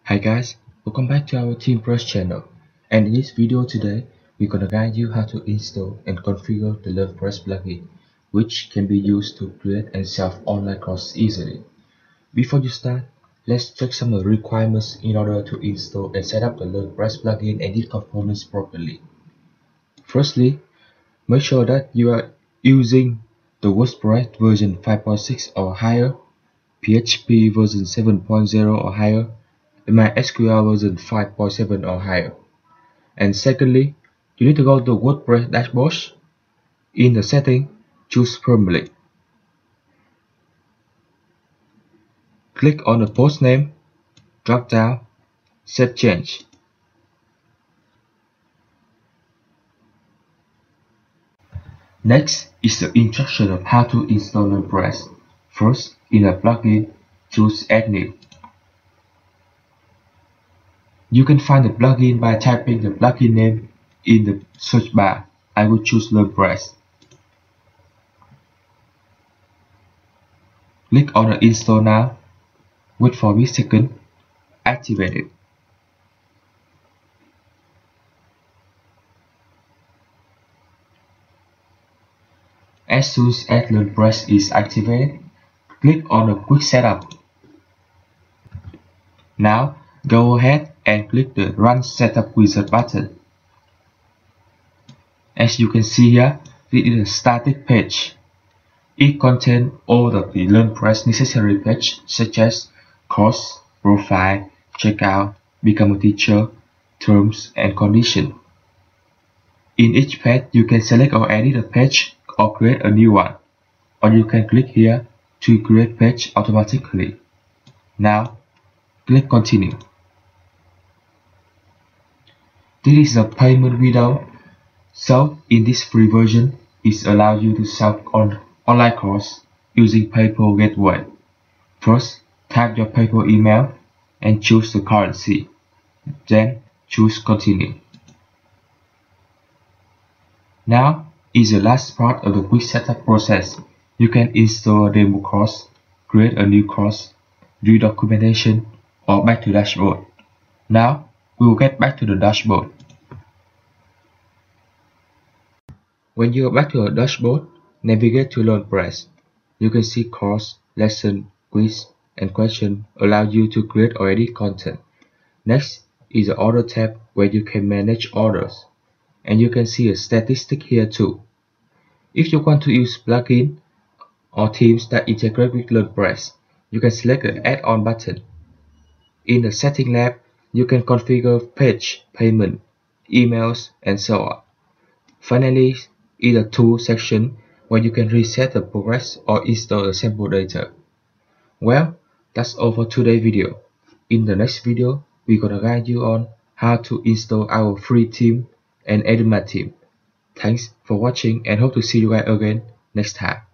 Hi guys, welcome back to our TeamPress channel, and in this video today we're gonna guide you how to install and configure the LearnPress plugin, which can be used to create and sell online courses easily. Before you start, let's check some of the requirements in order to install and set up the LearnPress plugin and its components properly. Firstly, make sure that you are using the WordPress version 5.6 or higher, PHP version 7.0 or higher, MySQL version 5.7 or higher. And secondly, you need to go to WordPress dashboard. In the setting, choose Permanently. Click on the post name, drop down, Set Change. Next is the instruction of how to install LearnPress. First, in the plugin, choose Add New. You can find the plugin by typing the plugin name in the search bar. I will choose LearnPress. Click on the Install Now. Wait for a second. Activate it. As soon as LearnPress is activated, click on the Quick Setup. Now, go ahead and click the Run Setup Wizard button. As you can see here, this is a static page. It contains all of the LearnPress necessary pages such as course, profile, checkout, become a teacher, terms, and conditions. In each page, you can select or edit a page or create a new one, or you can click here to create page automatically. Now, click Continue. This is a payment window. So, in this free version, it allows you to sell online course using PayPal Gateway. First, type your PayPal email and choose the currency. Then, choose Continue. Now is the last part of the quick setup process. You can install a demo course, create a new course, do documentation, or back to dashboard. Now, we will get back to the dashboard. When you are back to the dashboard, navigate to LearnPress. You can see course, lesson, quiz, and question allow you to create or edit content. Next is the Order tab where you can manage orders. And you can see a statistic here too. If you want to use plugin or themes that integrate with LearnPress, you can select the Add-on button. In the Setting tab, you can configure page, payment, emails, and so on. Finally, in the Tools section where you can reset the progress or install the sample data. Well, that's all for today's video. In the next video, we're gonna guide you on how to install our free theme and edit my theme. Thanks for watching and hope to see you guys again next time.